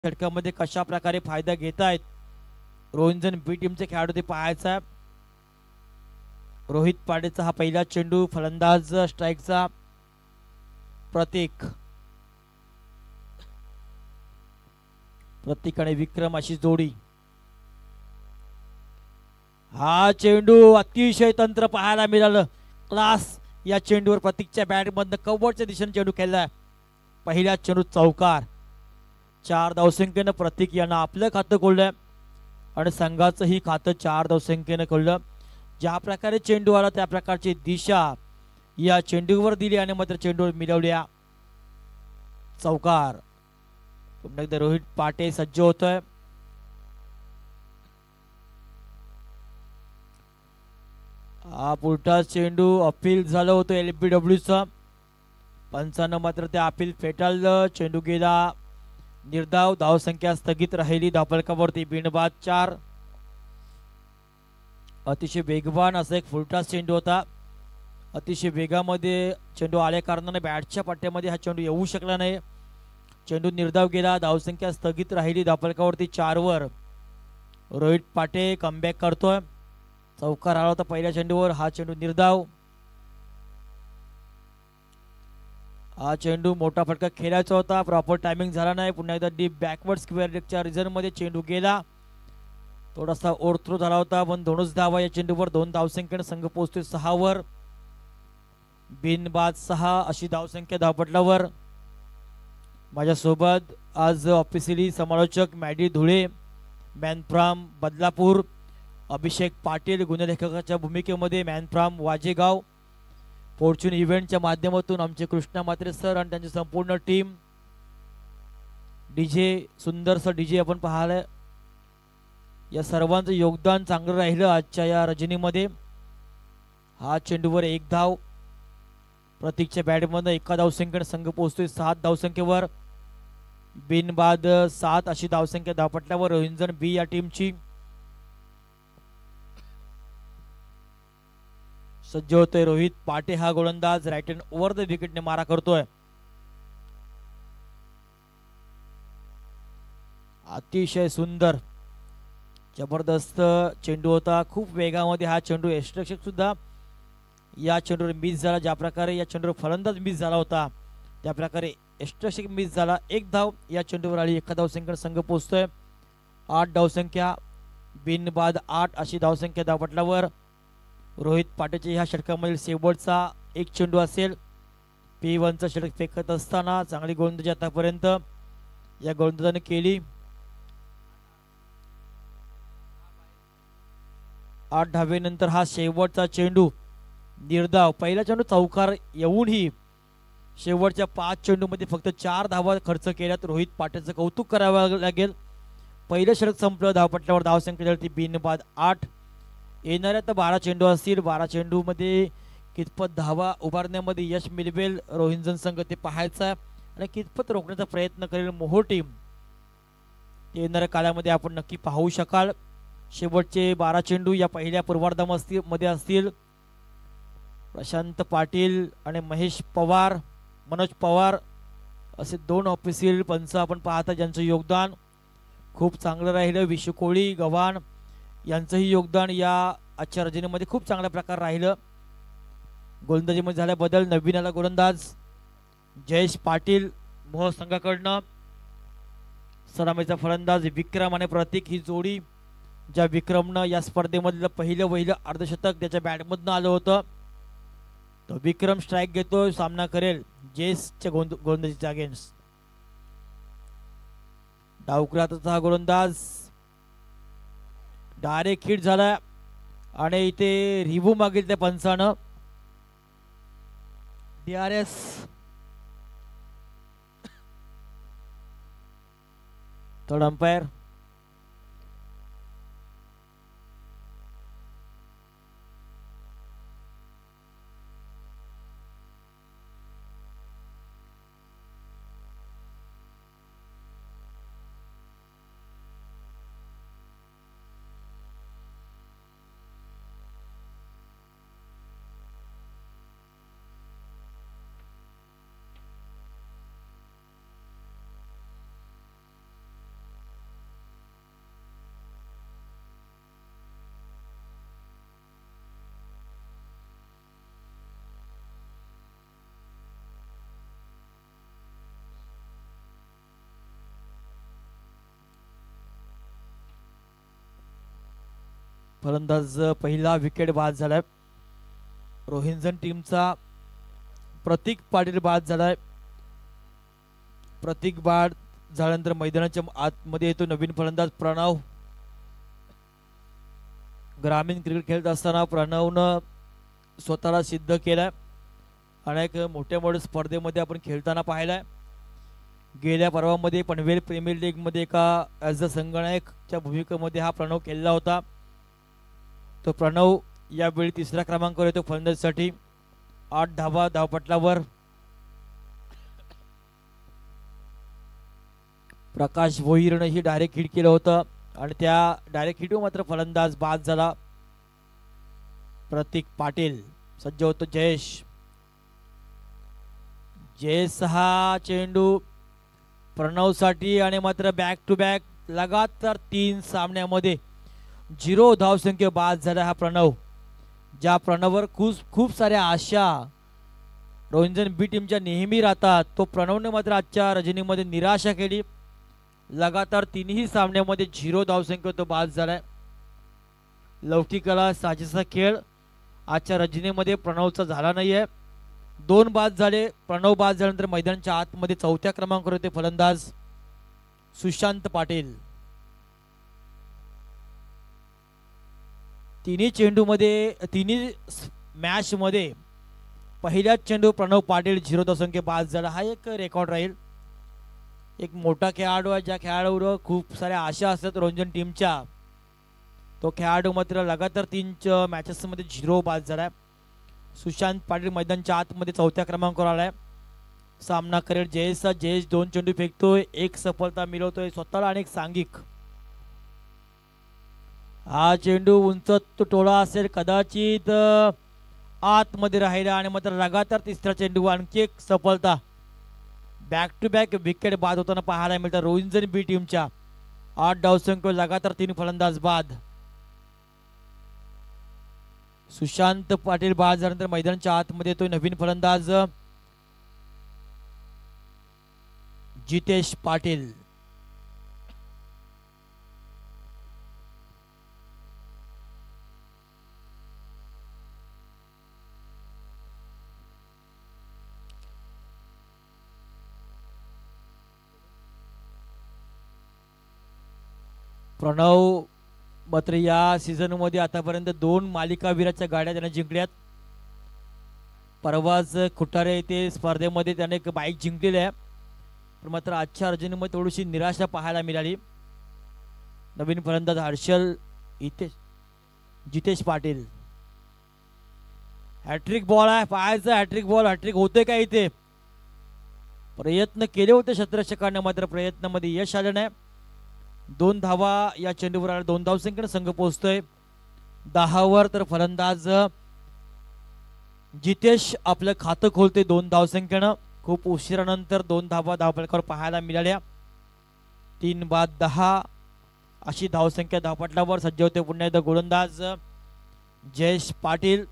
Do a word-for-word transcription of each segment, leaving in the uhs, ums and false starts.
षटकामध्ये कशा प्रकारे फायदा घेत आहेत रोहिंजन बी टीमचे खेळाडू ते पाहायचा. रोहित पाडेचा हा पहिला चेंडू, फलंदाज स्ट्राइकचा प्रतीक प्रतीक आणि विक्रम अशी जोडी. हा चेंडू अतिशय तंत्र पाहायला मिळालं. क्लास या चेंडूवर प्रतीकच्या बॅट मधनं कव्हरच्या दिशेने चेंडू खेळलाय. पहिल्या चेंडू चौकार. चार धावसंख्येनं प्रतीक यांना आपलं खातं खोललं आणि संघाचंही खातं चार धावसंख्येनं खोललं. ज्या प्रकारे चेंडू आला त्या प्रकारची दिशा या चेंडूवर दिली आणि मात्र चेंडूवर मिळवल्या. चौकार. पुन्हा एकदा रोहित पाटे सज्ज होतोय. हा पुढचा चेंडू अपील झालं होतं एलबीडब्ल्यूचा. पंचानं मात्र ते अपील फेटाळलं. चेंडू गेला निर्धाव. धावसंख्या स्थगित राहिली धावफलकावरती बिनबाद चार. अतिशय वेगवान असा एक फुलटा चेंडू होता. अतिशय वेगामध्ये चेंडू आल्या कारणाने बॅटच्या पट्ट्यामध्ये हा चेंडू येऊ शकला नाही. चेंडू निर्धाव गेला. धावसंख्या स्थगित राहिली धावफलकावरती चार वर. रोहित पाटे कमबॅक करतोय. चौकार आला होता पहिल्या चेंडूवर. हा चेंडू निर्धाव. हा चेंडू मोठा फटका खेळायचा होता. प्रॉपर टायमिंग झाला नाही. पुन्हा एकदा डीप बॅकवर्ड स्क्वेअर लेगच्या रिझन मध्ये चेंडू गेला. थोडासा ओव्हरथ्रो झाला होता पण दोनच धावा या चेंडूवर. दोन धावसंख्येने संघ पोहोचतोय सहा वर. बिनबाद सहा अशी धावसंख्या धावपटलावर. माझ्यासोबत आज ऑफिशियली समालोचक मॅडी धुळे, मॅन फ्रॉम बदलापूर, अभिषेक पाटील गुणलेखकाच्या भूमिकेमध्ये मॅन फ्रॉम वाजेगाव, फॉर्च्यून इव्हेंटच्या माध्यमातून आमचे कृष्णा म्हात्रे सर आणि त्यांची संपूर्ण टीम. डीजे सुंदरसं डीजे आपण पाहायला. या सर्वांचं योगदान चांगलं राहिलं आजच्या या रजनीमध्ये. हा चेंडूवर एक धाव. प्रतीकच्या बॅटमधून एका धावसंख्येने संघ पोहोचतोय सात धावसंख्येवर. बिनबाद सात अशी धावसंख्या धावपटल्यावर रोहिंजन बी या टीमची. सज्ज होतोय रोहित पाटे हा गोलंदाज. राईट हँड ओव्हर द विकेटने मारा करतोय. अतिशय सुंदर जबरदस्त चेंडू होता. खूप वेगामध्ये हा चेंडू यष्टरक्षक सुद्धा या चेंडूवर मिस झाला. ज्या प्रकारे या चेंडूवर फलंदाज मिस झाला होता त्या प्रकारे यष्टरक्षक मिस झाला. एक धाव या चेंडूवर आली. एका धावसंख्येने संघ पोहोचतोय आठ धावसंख्या. बिनबाद आठ अशी धावसंख्या धावपटलावर. रोहित पाटेच्या ह्या षटकामधील शेवटचा एक चेंडू असेल. पी वनचा षटक फेकत असताना चांगली गोलंदाजी आतापर्यंत या गोलंदाजाने केली. आठ धावेनंतर हा शेवटचा चेंडू निर्धाव. पहिला चेंडू चौकार येऊनही शेवटच्या पाच चेंडूमध्ये फक्त चार धावा खर्च केल्यात. रोहित पाटेचं कौतुक करावं लागेल. पहिलं षटक संपलं. धावपटल्यावर धावसंख्या झाली ती बिनबाद आठ. येणाऱ्या तर बारा चेंडू असतील. बारा चेंडू मध्ये कितपत धावा उभारण्यामध्ये यश मिळवेल रोहिंजन संघ ते पाहायचा आणि कितपत रोखण्याचा प्रयत्न करेल मोहो टीम येणाऱ्या काळामध्ये आपण नक्की पाहू शकाल. शेवटचे बारा चेंडू या पहिल्या पूर्वार्धामध्ये असतील. प्रशांत पाटील आणि महेश पवार, मनोज पवार असे दोन ऑफिशियल पंच आपण पाहता ज्यांचं योगदान खूप चांगलं राहिलं. विशू कोळी, गव्हाण यांचंही योगदान या आजच्या रजनीमध्ये खूप चांगल्या प्रकारे राहिलं. गोलंदाजीमध्ये झाला बदल. नवीन आला गोलंदाज जयेश पाटील मोह संघाकडनं. सलामीचा फलंदाज विक्रम आणि प्रतीक ही जोडी. ज्या विक्रमनं या स्पर्धेमधलं पहिलं वहिलं अर्धशतक त्याच्या बॅटमधनं आलं होतं. तो विक्रम स्ट्राइक घेतोय. सामना करेल जयेशच्या गोलंदाजीच्या अगेन्स्ट. डावकुराचा हा गोलंदाज डायरेक्ट हिट झाला आणि इथे रिव्ह्यू मागितले पंचानं. DRS third umpire. फलंदाज पहिला विकेट बाद झालाय. रोहिंजन टीमचा प्रतीक पाटील बाद झालाय. प्रतीक बाद झाल्यानंतर मैदानाच्या आतमध्ये येतो नवीन फलंदाज प्रणव. ग्रामीण क्रिकेट खेळत असताना प्रणवनं स्वतःला सिद्ध केलाय. अनेक मोठ्या मोठ्या स्पर्धेमध्ये आपण खेळताना पाहिलाय. गेल्या पर्वामध्ये पनवेल प्रीमियर लीग मध्ये एका ॲज अ संगणकच्या भूमिकेमध्ये हा प्रणव केलेला होता. तो प्रणव यावेळी तिसऱ्या क्रमांकावर येतो फलंदाजीसाठी. आठ धावा धावपटलावर. प्रकाश भोईरनं ही डायरेक्ट हिट केलं होतं आणि त्या डायरेक्ट हिटवर मात्र फलंदाज बाद झाला. प्रतीक पाटील. सज्ज होतो जयेश. जयेश हा चेंडू प्रणव साठी आणि मात्र बॅक टू बॅक लगातार तीन सामन्यामध्ये झिरो धावसंख्या बाद झाला हा प्रणव. ज्या प्रणववर खूप खूप साऱ्या आशा रोहिंजन बी टीमच्या नेहमी राहतात, तो प्रणवने मात्र आजच्या रजनीमध्ये निराशा केली. लगातार तीनही सामन्यामध्ये झिरो धावसंख्या तो बाद झालाय. लौकिकाला साजेसा खेळ आजच्या रजनीमध्ये प्रणवचा झाला नाहीये. दोन बाद झाले. प्रणव बाद झाल्यानंतर मैदानाच्या आतमध्ये चौथ्या क्रमांकावर होते फलंदाज सुशांत पाटील. तिन्ही चेंडूमध्ये तिन्ही मॅच मध्ये पहिल्याच चेंडू प्रणव पाटील झिरो धावसंख्या बाद झाला. हा एक रेकॉर्ड राहील. एक मोठा खेळाडू आहे, ज्या खेळाडूवर खूप साऱ्या आशा असतात रोहिंजन टीमच्या, तो खेळाडू मात्र लगातार तीन मॅचेस मध्ये झिरो बाद झालाय. सुशांत पाटील मैदानच्या आतमध्ये चौथ्या क्रमांकावर आलाय. सामना करेल जयेशचा. जयेश दोन चेंडू फेकतोय, एक सफलता मिळवतोय स्वतःला आणि एक सांघिक. हा चेंडू उंच टोळा असेल, कदाचित आतमध्ये राहिला आणि मात्र लगातार तिसरा चेंडू आणखी एक सफलता. बॅक टू बॅक विकेट बाद होताना पाहायला मिळतात रोहिंजन बी टीमच्या. आठ धावसंख्या लगातार तीन फलंदाज बाद. सुशांत पाटील बाद झाल्यानंतर मैदानाच्या आतमध्ये येतोय नवीन फलंदाज जितेश पाटील. प्रणव मात्र या सीझन मध्ये आतापर्यंत दोन मालिकावीराच्या गाड्या त्याने जिंकल्यात. परवाच खुटारे येथे स्पर्धेमध्ये त्याने एक बाईक जिंकलेली आहे. पण मात्र आजच्या अर्जुनीमध्ये थोडीशी निराशा पाहायला मिळाली. नवीन फलंदाज हर्षल इथे जितेश पाटील. हॅट्रिक बॉल आहे, पाहायचा हॅट्रिक बॉल. हॅट्रिक होते का इथे? प्रयत्न केले होते क्षेत्ररक्षकाने, मात्र प्रयत्नामध्ये यश आलं नाही. दोन धावा या चेंडूवर आल्या. दोन धावसंख्येने संघ पोहोचतोय दहावर. तर फलंदाज जितेश आपलं खातं खोलते दोन धावसंख्येनं. खूप उशिरानंतर दोन धावा धावपटकावर पाहायला मिळाल्या. तीन बाद दहा अशी धावसंख्या धावपटलावर. सज्ज होते पुन्हा एकदा गोलंदाज जयेश पाटील.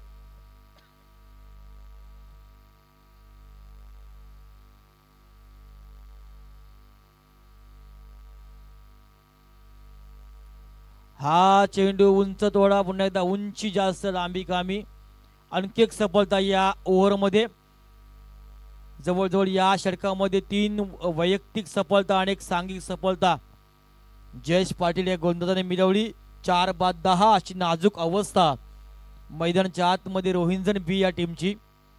हा चेंडू उंच तोडा. पुन्हा एकदा उंची जास्त, लांबी कामी. आणखी एक सफलता या ओव्हरमध्ये. जवळजवळ या षटकामध्ये तीन वैयक्तिक सफलता आणि एक सांघिक सफलता जयेश पाटील या गोलंदाजाने मिळवली. चार बाद दहा अशी नाजूक अवस्था मैदानाच्या आतमध्ये रोहिंजन बी या टीमची.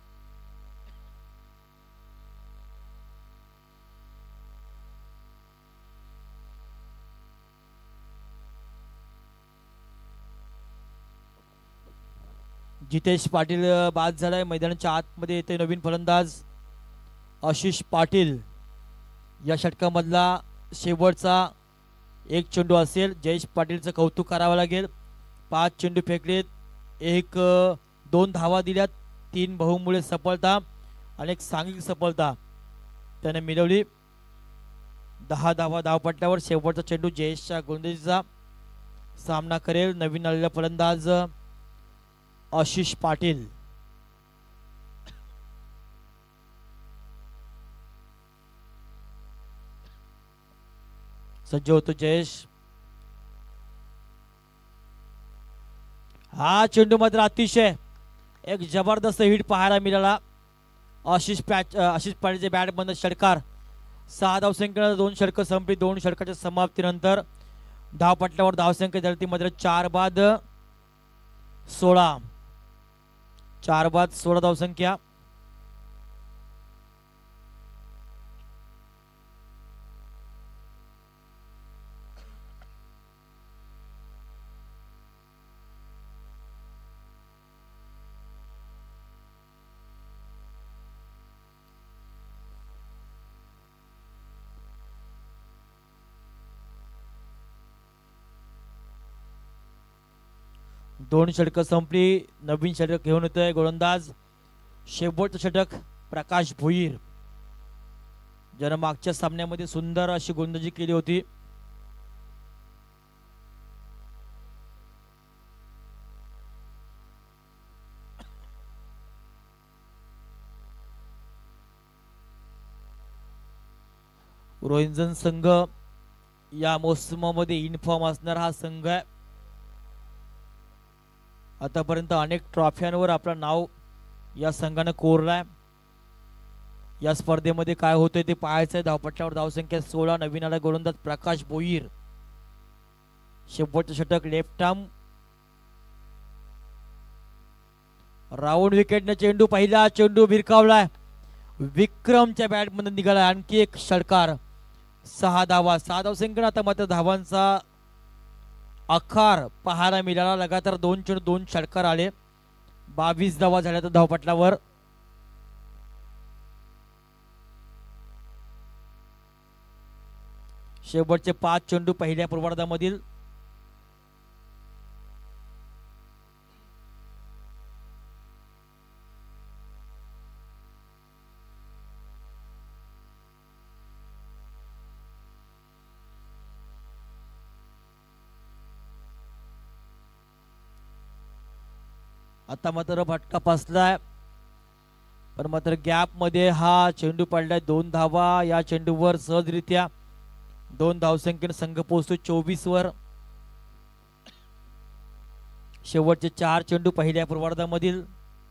जितेश पाटील बाद झालाय. मैदानाच्या आतमध्ये येते नवीन फलंदाज आशिष पाटील. या षटकामधला शेवटचा एक चेंडू असेल. जयेश पाटीलचं कौतुक करावं लागेल. पाच चेंडू फेकलेत, एक दोन धावा दिल्यात, तीन बहुमुळे सफलता आणि एक सांघिक सफलता त्याने मिळवली. दहा धावा धावपटल्यावर शेवटचा चेंडू जयेशच्या गोलंदाजीचा. सामना करेल नवीन आलेला फलंदाज आशिष पाटील. सज्ज होतो जयेश. हा चेंडू मात्र अतिशय एक जबरदस्त हिट पाहायला मिळाला. आशिष पॅच आशिष पाटीलचे बॅट बंद षटकार. सहा धावसंख्येनं दोन षटकं संपली. दोन षटकाच्या समाप्तीनंतर धावपटल्यावर धावसंख्या झाली ती मात्र चार बाद सोळा. चार बाद सोळा धावसंख्या. दोन षटकं संपली. नवीन षटक घेऊन येतोय गोलंदाज. शेवटचं षटक प्रकाश भोईर, ज्यानं मागच्या सामन्यामध्ये सुंदर अशी गोलंदाजी केली होती. रोहिंजन संघ या मोसमामध्ये इन्फॉर्म असणारा हा संघ आहे. आतापर्यंत अनेक ट्रॉफ्यांवर आपलं नाव या संघानं कोरलंय. या स्पर्धेमध्ये काय होतंय ते पाहायचंय. धावपट्ट्यावर धावसंख्या सोळा. नवीन आला गोलंदाज प्रकाश भोईर. शेवटचं षटक लेफ्ट आर्म. राऊंड विकेटने चेंडू पहिला चेंडू भिरकावलाय. विक्रमच्या बॅटमध्ये निघाला आणखी एक षटकार. सहा धावा. सहा धावसंख्येनं आता मात्र धावांचा आकार पाहायला मिळाला. लगातार दोन चेंडू दोन षटकार आले. बावीस धावा झाल्या तर धावपटलावर. शेवटचे पाच चेंडू पहिल्या पूर्वार्धामधील. आता मात्र फटका फसलाय, पण मात्र गॅप मध्ये हा चेंडू पडलाय. दोन धावा या चेंडूवर सहजरित्या. दोन धावसंख्येने संघ पोहोचतो चोवीस वर. शेवटचे चार चेंडू पहिल्या पूर्वार्धामधील.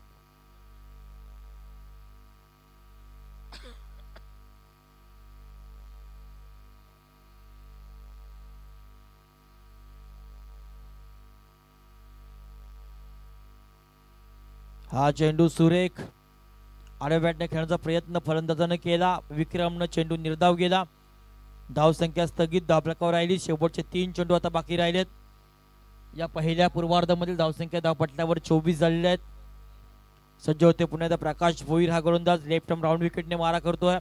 हा चेंडू सुरेख आडव्या बॅटने खेळण्याचा प्रयत्न फलंदाजाने केला. विक्रमनं चेंडू निर्धाव गेला. धावसंख्या स्थगित. धावफलकावर राहिली. शेवटचे तीन चेंडू आता बाकी राहिलेत. या पहिल्या पूर्वार्धामधील धावसंख्या धावपटल्यावर चोवीस झालेल्या आहेत. सज्ज होते पुन्हा एकदा प्रकाश भोईर. हा गोलंदाज लेफ्ट आर्म राऊंड विकेटने मारा करतोय.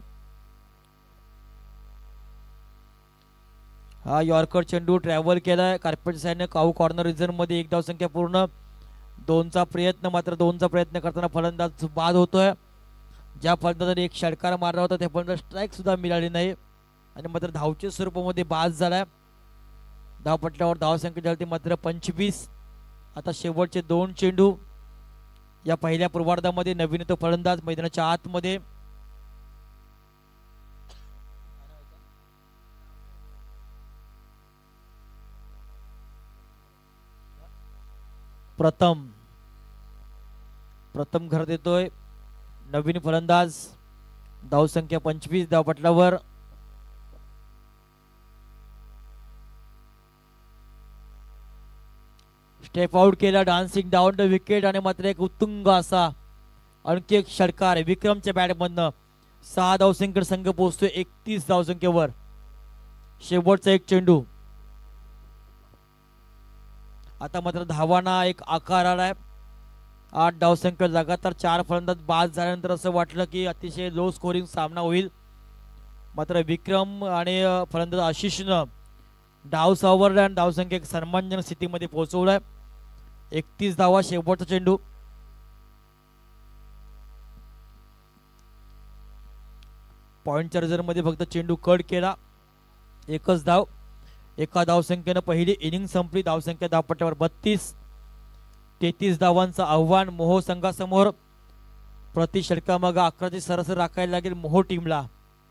हा यॉर्कर चेंडू ट्रॅव्हल केलाय. कार्पेट साईडने काऊ कॉर्नर रिझन मध्ये एक धावसंख्या पूर्ण. दोनचा प्रयत्न मात्र दोनचा प्रयत्न करताना फलंदाज बाद होतोय. ज्या फलंदाजाने एक षटकार मारला होता त्या फलंदाज स्ट्राईक सुद्धा मिळाली नाही आणि मात्र धावच्या स्वरूपामध्ये बाद झालाय. धावपटल्यावर धावसंख्या झाली मात्र पंचवीस. आता शेवटचे दोन चेंडू या पहिल्या पूर्वार्धामध्ये. नवीन तो फलंदाज मैदानाच्या आतमध्ये. प्रथम प्रथम घर देतोय नवीन फलंदाज. धावसंख्या पंचवीस. धावपटलावर स्टेप आउट केला. डान्सिंग डाऊन द विकेट आणि मात्र एक उत्तुंग असा आणखी एक षटकार विक्रमच्या बॅटमधनं. सहा धावसंख्येवर संघ पोहोचतोय एकतीस धावसंख्येवर. शेवटचा एक चेंडू. आता मात्र धावांना एक आकार आलाय. आठ धावसंख्या. लगातार चार फलंदाज बाद झाल्यानंतर असं वाटलं की अतिशय लो स्कोरिंग सामना होईल. मात्र विक्रम आणि फलंदाज आशिषनं डाव सावरला आणि धावसंख्या एक सन्मानजनक स्थितीमध्ये पोहोचवलाय. एकतीस धावा. शेवटचा चेंडू. पॉइंटच्या रिझर्व्हमध्ये फक्त चेंडू कट केला. एकच धाव. एका धावसंख्येनं पहिली इनिंग संपली. धावसंख्या धावपट्ट्यावर बत्तीस. तेहतीस धावांचं आव्हान मोहो संघासमोर. प्रति षटकामागे अकराची सरासरी राखायला लागेल मोहो टीमला.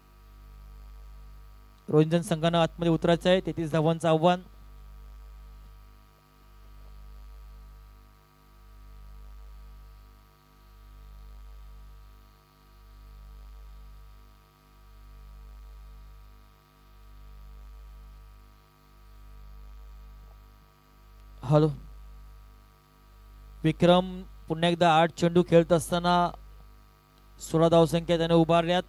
रोहिंजन संघानं आतमध्ये उतरायचं आहे. तेहतीस धावांचं आव्हान. हॅलो विक्रम पुन्हा एकदा आठ चेंडू खेळत असताना सोळा धावसंख्या त्याने उभारल्यात.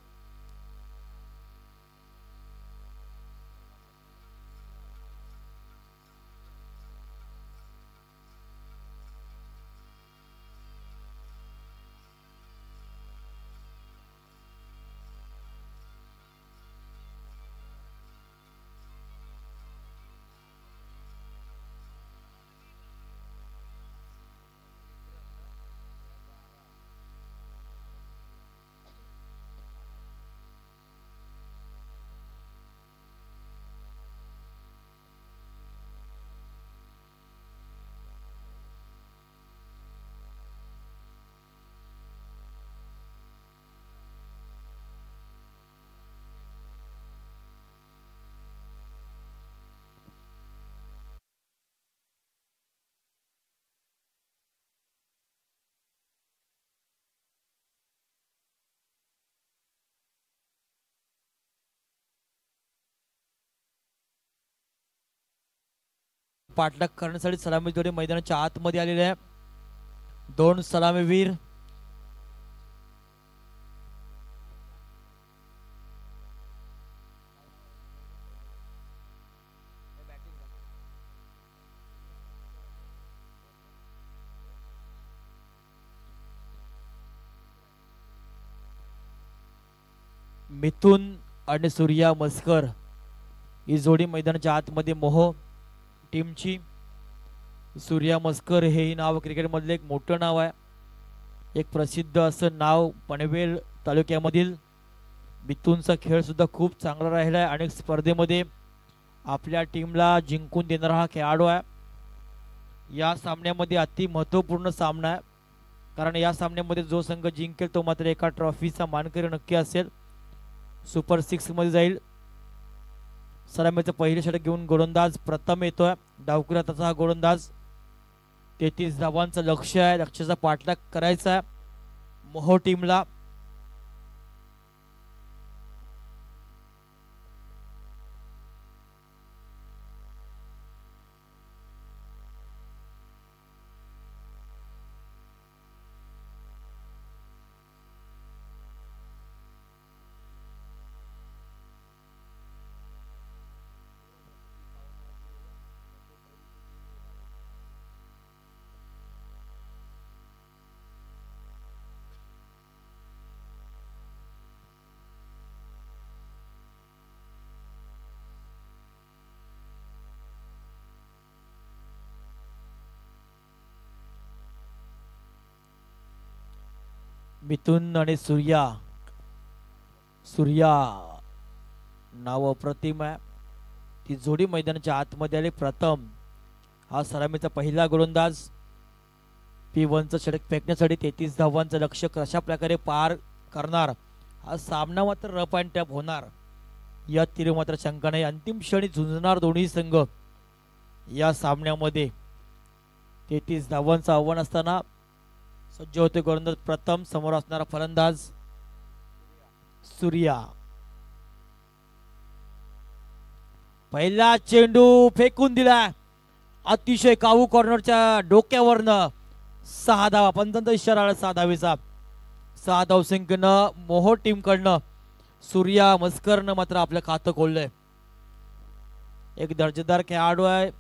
पाठलाग करण्यासाठी सलामी जोडी मैदानाच्या आतमध्ये आलेले आहे. दोन सलामीवीर मिथुन आणि सूर्या मस्कर ही जोडी मैदानाच्या आतमध्ये मोह टीमची. सूर्या मस्कर हे नाव क्रिकेटमधले एक मोठं नाव आहे. एक प्रसिद्ध असं नाव पनवेल तालुक्यामधील. मिथुनचा खेळ सुद्धा खूप चांगला राहिला आहे. अनेक स्पर्धेमध्ये आपल्या टीमला जिंकून देणारा हा खेळाडू आहे. या सामन्यामध्ये अति महत्त्वपूर्ण सामना आहे, कारण या सामन्यामध्ये जो संघ जिंकेल तो मात्र एका ट्रॉफीचा मानकरी नक्की असेल. सुपर सिक्स मध्ये जाईल. सलामीचं पहिले षटक घेऊन गोलंदाज प्रथम येतोय. डावकुरा त्याचा हा गोलंदाज. तेहतीस धावांचं लक्ष आहे. लक्ष्याचा पाठलाग करायचा आहे मोहो टीमला. मिथुन आणि सूर्या. सूर्या नाव अप्रतिम आहे. ती जोडी मैदानाच्या आतमध्ये आली. प्रथम हा सलामीचा पहिला गोलंदाज. पी वनचं षटक फेकण्यासाठी तेहतीस धावांचं लक्ष कशा प्रकारे पार करणार. हा सामना मात्र रफ अँड टफ होणार या तीर मात्र शंका नाही. अंतिम क्षणी झुंजणार दोन्ही संघ या सामन्यामध्ये. तेहतीस धावांचं आव्हान असताना सज्ज होते गोलंदाज प्रथम. समोर असणारा फलंदाज सूर्या. पहिला चेंडू फेकून दिला अतिशय कावू कॉर्नरच्या डोक्यावरनं. सहा धावा. पंचांचा इशारा आला सहा धावेचा. सहा धावसंख्येनं मोहो टीम कडनं सूर्या मस्करनं मात्र आपलं खातं खोललंय. एक दर्जेदार खेळाडू आहे.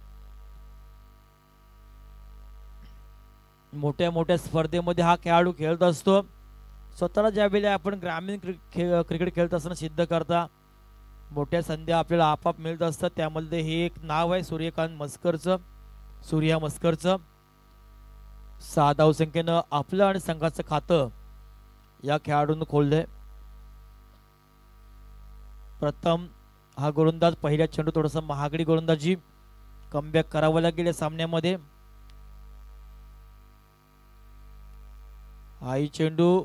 मोठ्या मोठ्या स्पर्धेमध्ये हा खेळाडू खेळत असतो. स्वतःला ज्यावेळेला आपण ग्रामीण क्रिकेट खेळत असताना सिद्ध करता मोठ्या संध्या आपल्याला आपाप मिळत असतात. त्यामध्ये हे एक नाव आहे सूर्यकांत मस्करचं. सूर्या मस्करचं. सहा धावसंख्येनं आपलं आणि संघाचं खातं या खेळाडून खोललंय. प्रथम हा गोलंदाज. पहिल्या चेंडू थोडासा महागडी गोलंदाजी. कमबॅक करावं लागेल या सामन्यामध्ये. हाही चेंडू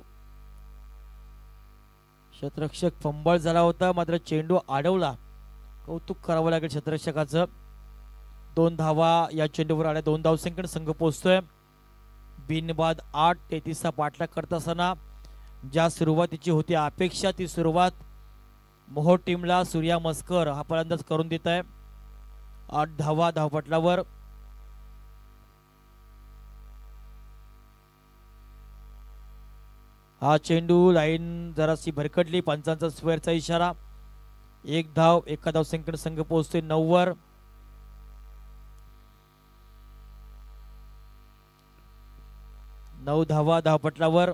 क्षेत्ररक्षक फंबळ झाला होता, मात्र चेंडू अडवला. कौतुक करावं लागेल क्षेत्ररक्षकाचं. दोन धावा या चेंडूवर आल्या. दोन धावसंख्येने संघ पोहोचतोय. बिनबाद आठ. तेहतीसचा पाठलाग करत असताना ज्या सुरुवातीची होती अपेक्षा ती सुरुवात मोहो टीमला सूर्या मस्कर हा फलंदाज करून देत आहे. आठ धावा धावपटलावर. हा चेंडू लाईन जराशी भरकटली, पंचांचा स्क्वेअरचा इशारा. एक धाव, एका धाव संख्येने संघ पोहोचतोय नऊ वर. नऊ धावा धावपटलावर.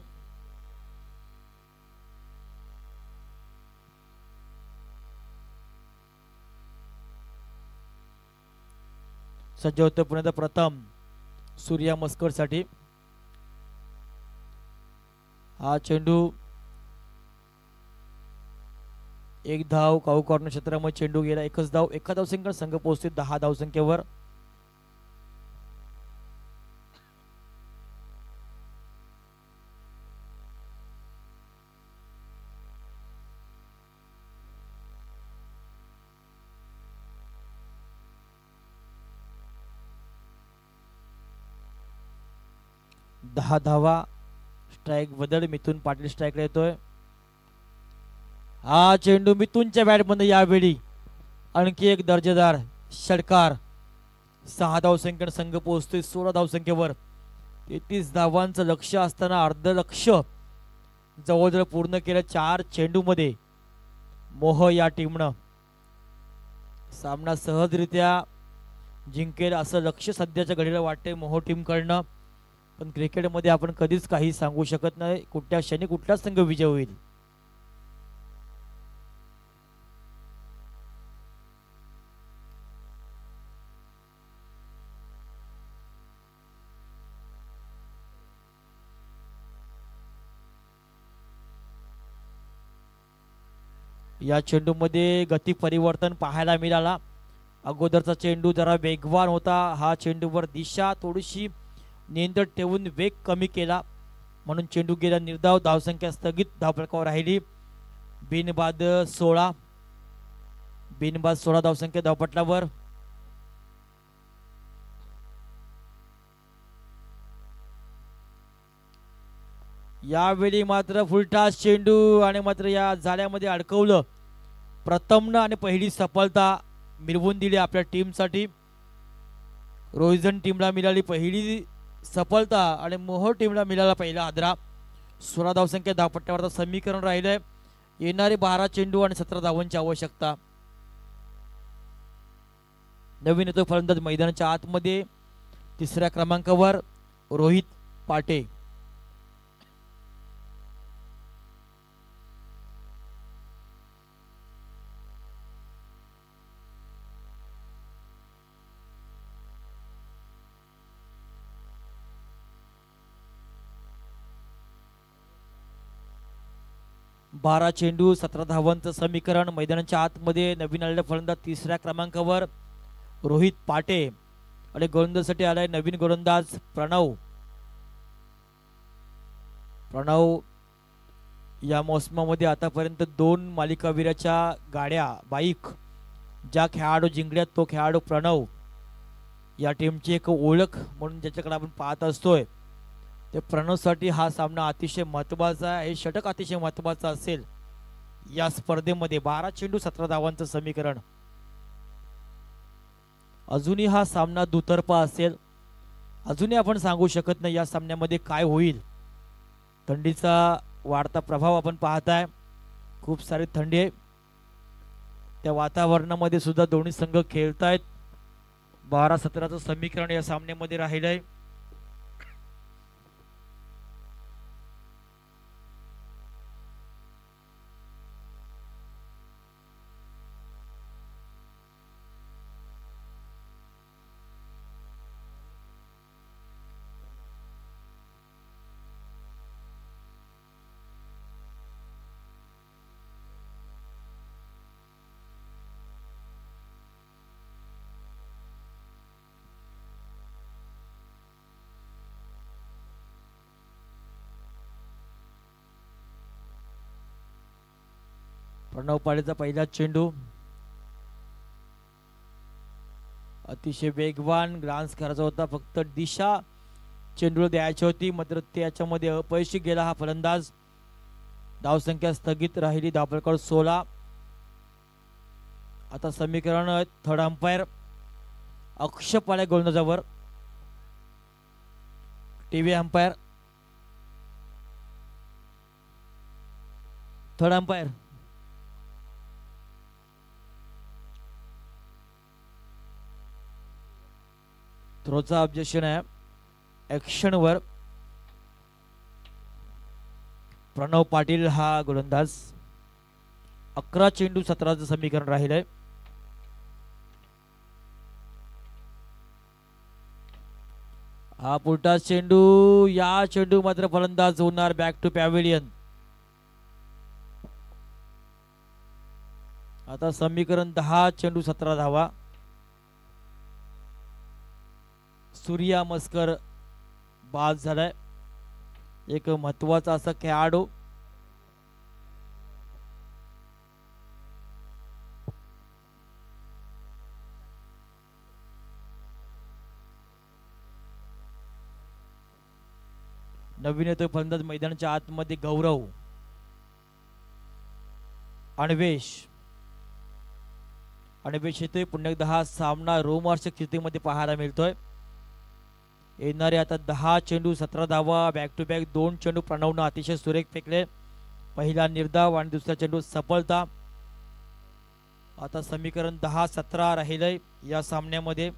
सज्ज होतं पुण्याचा प्रथम सूर्या मस्कर साठी. हा चेंडू एक धाव, काऊ कॉर्नर क्षेत्रामध्ये चेंडू गेला. एकच धाव, एका धाव संख्येने संघ पोहोचतोय दहा धाव संख्येवर. दहा धावा. स्ट्राइक बदल, मिथून पाटील स्ट्राइकला येतोय. हा चेंडू मिथूनच्या बॅटमध्ये यावेळी आणखी एक दर्जेदार षटकार. सहा धाव संख्येने संघ पोहोचतोय सोळा धाव संख्येवर. तेहतीस धावांचं लक्ष असताना अर्ध लक्ष जवळजवळ पूर्ण केलं चार चेंडू मध्ये. मोह या टीमनं सामना सहजरित्या जिंकेल असं लक्ष सध्याच्या घडीला वाटते मोह टीम कडनं. पण क्रिकेटमध्ये आपण कधीच काही सांगू शकत नाही, कुठल्या क्षणी कुठला संघ विजय होईल. या चेंडूमध्ये गती परिवर्तन पाहायला मिळाला. अगोदरचा चेंडू जरा वेगवान होता. हा चेंडूवर दिशा थोडीशी नियंत्रण ठेवून वेग कमी केला म्हणून चेंडू गेला निर्धाव. धावसंख्या स्थगित धावफलकावर राहिली. बिनबाद सोळा. बिनबाद सोळा धावसंख्या धावपटलावर. यावेळी मात्र फुलटास चेंडू आणि मात्र या जाळ्यामध्ये अडकवलं. प्रथमनं आणि पहिली सफलता मिळवून दिली आपल्या टीमसाठी. रोहिजन टीमला मिळाली पहिली सफलता आणि मोहोळ टीमला मिळाला पहिला आदरा. सोळा धावसंख्या धावपट्ट्यावरचं समीकरण राहिलंय. येणारे बारा चेंडू आणि सतरा धावांची आवश्यकता. नवीन येतो फलंदाज मैदानाच्या आतमध्ये तिसऱ्या क्रमांकावर रोहित पाटे. बारा चेंडू सतरा धावांचं समीकरण. मैदानाच्या आतमध्ये नवीन आलेला फलंदाज तिसऱ्या क्रमांकावर रोहित पाटे आणि गोलंदाजीसाठी आलाय नवीन गोलंदाज प्रणव. प्रणव या मोसमामध्ये आतापर्यंत दोन मालिकावीराच्या गाड्या बाईक ज्या खेळाडू जिंकल्यात तो खेळाडू प्रणव. या टीमची एक ओळख म्हणून ज्याच्याकडे आपण पाहत असतोय ते प्रणवसाठी हा सामना अतिशय महत्त्वाचा आहे. हे षटक अतिशय महत्त्वाचं असेल या स्पर्धेमध्ये. बारा चेंडू सतरा धावांचं समीकरण. अजूनही हा सामना दुतर्फा असेल. अजूनही आपण सांगू शकत नाही या सामन्यामध्ये काय होईल. थंडीचा वाढता प्रभाव आपण पाहताय. खूप सारी थंडी आहे. त्या वातावरणामध्ये सुद्धा दोन्ही संघ खेळतायत. बारा सतराचं समीकरण या सामन्यामध्ये राहिलंय. प्रणव पाडेचा पहिला चेंडू अतिशय वेगवान ग्रान्स करायचा होता. फक्त दिशा चेंडूला द्यायची होती मात्र त्याच्यामध्ये अपयशी गेला हा फलंदाज. धावसंख्या स्थगित राहिली. धावफलकावर सोळा. आता समीकरण थर्ड अंपायर अक्षप आले गोलंदाजावर. टीव्ही अंपायर थर्ड अंपायर थ्रोचा ऑब्जेक्शन आहे ऍक्शन वर. प्रणव पाटील हा गोलंदाज. अकरा चेंडू सतराचं समीकरण राहिलंय. हा पुढचा चेंडू, या चेंडू मात्र फलंदाज होणार बॅक टू पॅव्हिलियन. आता समीकरण दहा चेंडू सतरा धावा. सूर्या मस्कर बाद झालाय. एक महत्वाचा असा खेळाडू. नवीन येतोय फलंदाज मैदानाच्या आतमध्ये गौरव. अन्वेष अन्वेष येतोय. पुन्हा एकदा हा सामना रोमांचक स्थितीमध्ये पाहायला मिळतोय. येणारे आता दहा चेंडू सतरा धावा. बॅक टू बॅक दोन चेंडू प्रणवनं अतिशय सुरेख फेकले. पहिला निर्धाव आणि दुसरा चेंडू सफलता. आता समीकरण दहा सतरा राहिलंय या सामन्यामध्ये.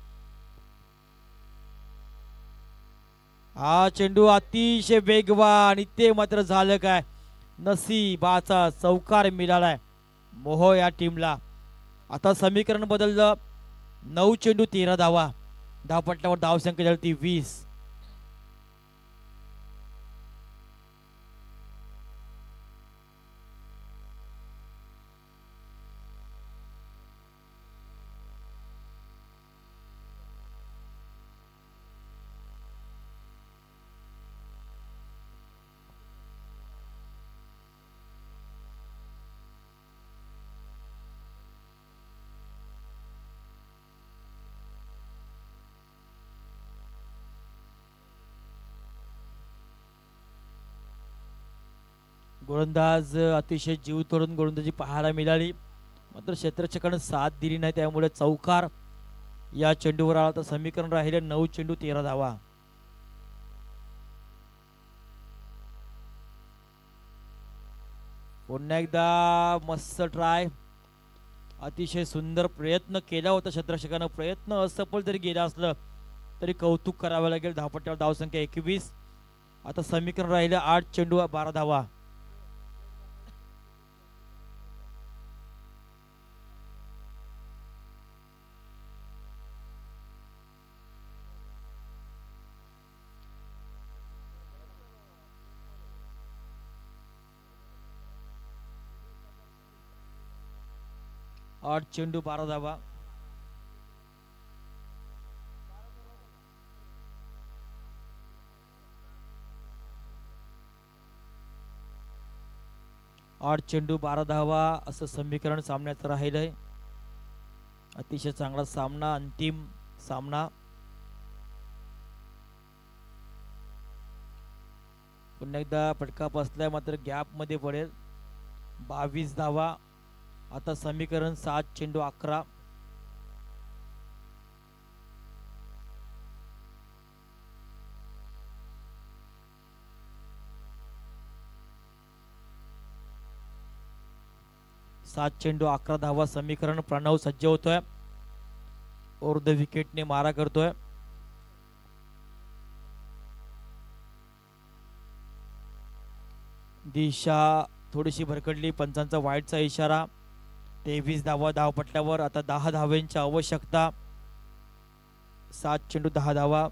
हा चेंडू अतिशय वेगवान. इथे मात्र झालं काय, नसीबाचा चौकार मिळालाय मोहो या टीमला. आता समीकरण बदललं. नऊ चेंडू तेरा धावा. धावपट्ट्यावर धावसंख्या झाली ती वीस. गोलंदाज अतिशय जीव तोडून गोलंदाजी पाहायला मिळाली, मात्र क्षेत्ररक्षकाने साथ दिली नाही, त्यामुळे चौकार या चेंडूवर आला. तर समीकरण राहिले नऊ चेंडू तेरा धावा. पुन्हा एकदा मस्त ट्राय. अतिशय सुंदर प्रयत्न केला होता क्षेत्ररक्षकाने. प्रयत्न असफल जरी गेला असलं तरी कौतुक करावं लागेल. धावपट्ट्यावर धावसंख्या एकवीस. आता समीकरण राहिले आठ चेंडू बारा धावा. आठ चेंडू बारा धावा. आठ चेंडू बारा धावा असं समीकरण सामन्याचं राहिलंय. अतिशय चांगला सामना, अंतिम सामना. पुन्हा एकदा फटका बसलाय, मात्र गॅप मध्ये पडेल. बावीस धावा. आता समीकरण सात चेंडू अकरा. सात चेंडू अकरा धावा. समीकरण प्रणव सज्ज होतोय. अर्ध विकेटने मारा करतोय. दिशा थोडीशी भरकडली. पंचांचा वाईटचा इशारा. तेवीस धावा धावपट्ट्यावर. आता दहा धाव्यांची आवश्यकता. सात चेंडू दहा धावा.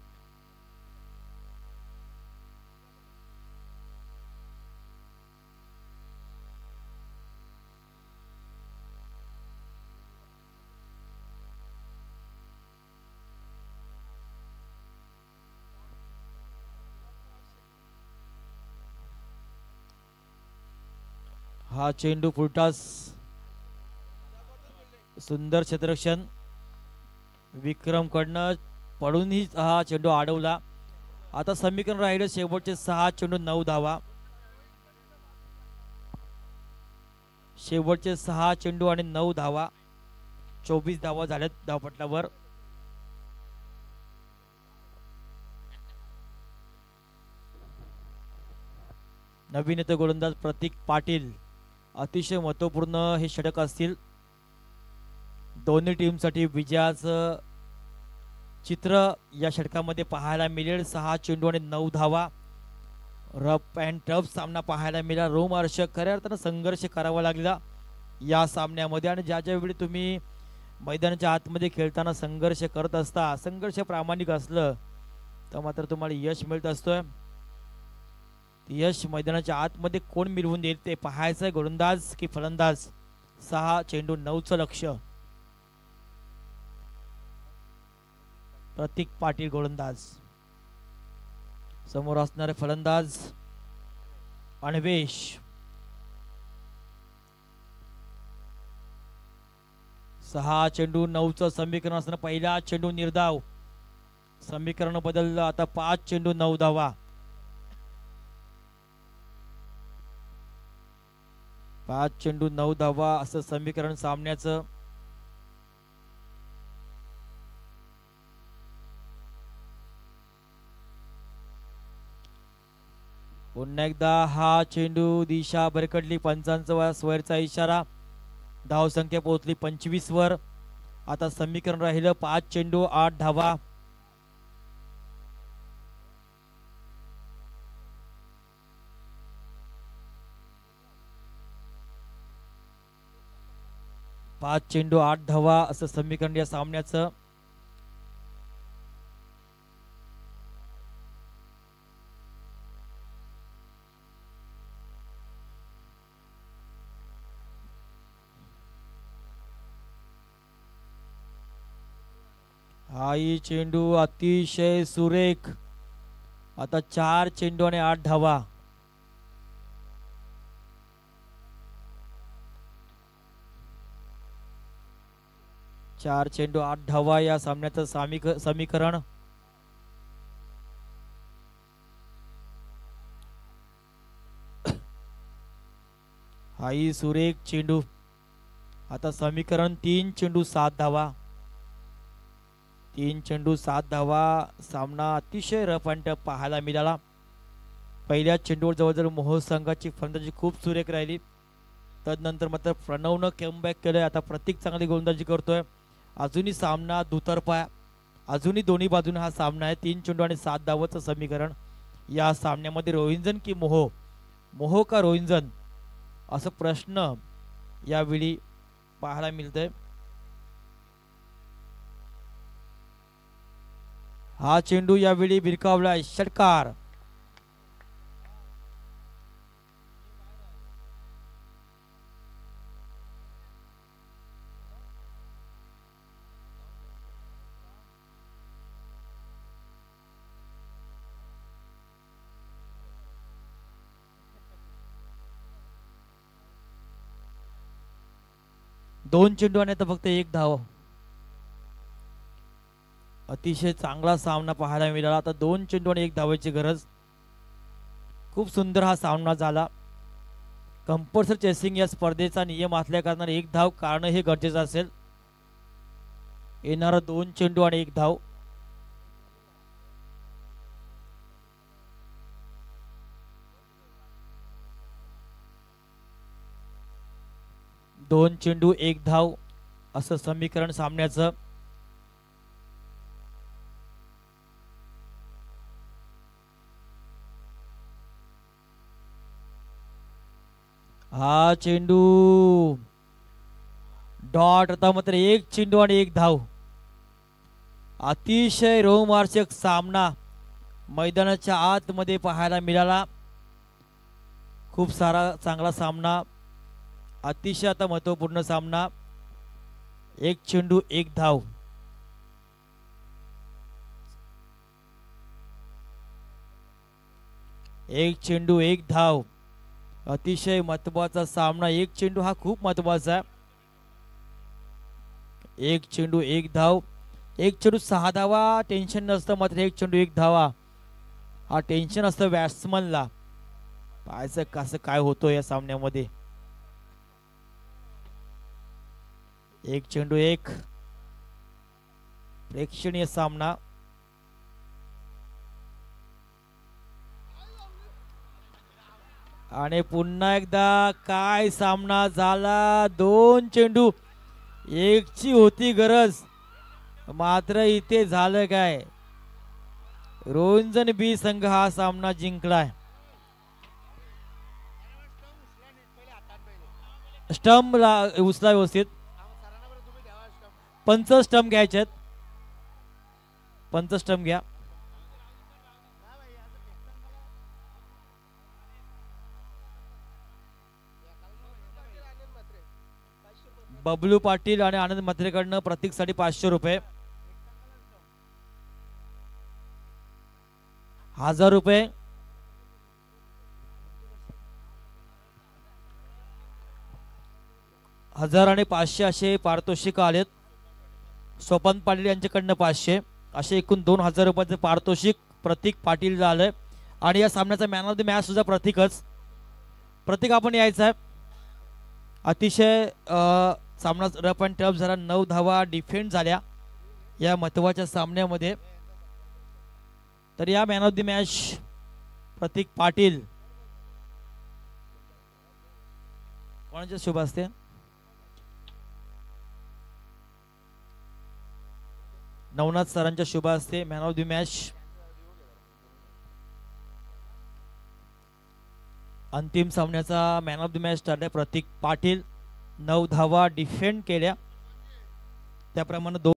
हा चेंडू फुलटास. सुंदर क्षेत्ररक्षण विक्रम कडनं पडूनही हा चेंडू अडवला. आता समीकरण राहिले शेवटचे सहा चेंडू नऊ धावा. शेवटचे सहा चेंडू आणि नऊ धावा. चोवीस धावा झाल्यात धावपट्ट्यावर. नवीन येतो गोलंदाज प्रतीक पाटील. अतिशय महत्त्वपूर्ण हे षटक असतील. दोन्ही टीमसाठी विजयाचं चित्र या षटकामध्ये पाहायला मिळेल. सहा चेंडू आणि नऊ धावा. रफ अँड टफ सामना पाहायला मिळाला. रोमहर्षक खऱ्या अर्थानं संघर्ष करावा लागला या सामन्यामध्ये. आणि ज्या ज्यावेळी तुम्ही मैदानाच्या आतमध्ये खेळताना संघर्ष करत असता, संघर्ष प्रामाणिक असलं तर मात्र तुम्हाला यश मिळत असतोय. यश मैदानाच्या आतमध्ये कोण मिळवून देईल ते पाहायचं आहे. गोलंदाज की फलंदाज. सहा चेंडू नऊचं लक्ष. प्रतीक पाटील गोलंदाज. समोर असणारे फलंदाज अन्वेष. सहा चेंडू नऊचं समीकरण असताना पहिला चेंडू निर्धाव. समीकरण बदललं आता. पाच चेंडू नऊ धावा. पाच चेंडू नऊ धावा असं समीकरण सामन्याचं. पुन्हा एकदा हा चेंडू दिशा भरकटली. पंचांचा स्वैरचा इशारा. धाव संख्या पोहोचली पंचवीस वर. आता समीकरण राहिलं पाच चेंडू आठ धावा. पाच चेंडू आठ धावा असं समीकरण या सामन्याचं. हाही चेंडू अतिशय सुरेख. आता चार चेंडू आणि आठ धावा. चार चेंडू आठ धावा या सामन्याचं सामिक समीकरण. हाही सुरेख चेंडू. आता समीकरण तीन चेंडू सात धावा. तीन चेंडू सात धावा. सामना अतिशय रफ अँड टफ पाहायला मिळाला. पहिल्या चेंडूवर जवळजवळ मोहोळ संघाची फलंदाजी खूप सुरेख राहिली. तदनंतर मात्र प्रणवनं कमबॅक केलंय. आता प्रतीक चांगली गोलंदाजी करतोय. अजूनही सामना दुतर्फा. अजूनही दोन्ही बाजूने हा सामना आहे. तीन चेंडू आणि सात धावाचं समीकरण. या सामन्यामध्ये रोहिंजन की मोहो. मोहो का रोहिंजन असं प्रश्न यावेळी पाहायला मिळतंय. हा चेंडू यावेळी भिरकावलाय. षटकार. दोन चेंडू आणि आता फक्त एक धाव. अतिशय चांगला सामना पाहायला मिळाला. आता दोन चेंडू आणि एक धावाची गरज. खूप सुंदर हा सामना झाला. कंपल्सरी चेसिंग या स्पर्धेचा नियम असल्या कारणाने एक धाव काढणं हे गरजेचं असेल. येणारा दोन चेंडू आणि एक धाव. दोन चेंडू एक धाव असं समीकरण सामन्याचं. हा चेंडू डॉट. आता मात्र एक चेंडू आणि एक धाव. अतिशय रोमहर्षक सामना मैदानाच्या आतमध्ये पाहायला मिळाला. खूप सारा चांगला सामना. अतिशय आता महत्वपूर्ण सामना. एक चेंडू एक धाव. एक चेंडू एक धाव. अतिशय महत्वाचा सामना. एक चेंडू हा खूप महत्वाचा आहे. एक चेंडू एक धाव. एक चेंडू सहा धावा टेन्शन नसतं. मात्र एक चेंडू एक धावा हा टेन्शन असतं बॅट्समनला. पाहायचं कसं काय होतं या सामन्यामध्ये. एक चेंडू एक. प्रेक्षणीय सामना. आणि पुन्हा एकदा काय सामना झाला. दोन चेंडू एकची होती गरज, मात्र इथे झालं काय. रोंजन बी संघ हा सामना जिंकलाय. स्टंप उचला व्यवस्थित. पंच स्टंप घ्यायचे, पंच स्टंप घ्या. बबलू पाटील आणि आनंद म्हात्रेकडनं प्रतीकसाठी पाचशे रुपये, हजार रुपये, हजार आणि पाचशे असे पारितोषिक आलेत. स्वपन पाटील यांच्याकडनं पाचशे, असे एकूण दोन हजार रुपयाचे पारितोषिक प्रतीक पाटील झालंय. आणि या सामन्याचा मॅन ऑफ द मॅच सुद्धा प्रतीकच. प्रतीक आपण यायचं आहे. अतिशय सामना रफ अँड टफ झाला. नऊ धावा डिफेंड झाल्या या महत्वाच्या सामन्यामध्ये. तर या man of the match Pratik Patil. कोणाच्या शुभ असते. नवनाथ सरांच्या शुभ असते मॅन ऑफ द मॅच. अंतिम सामन्याचा मॅन ऑफ द मॅच ठरलाय प्रतीक पाटील. नऊ धावा डिफेंड केल्या, त्याप्रमाणे दोन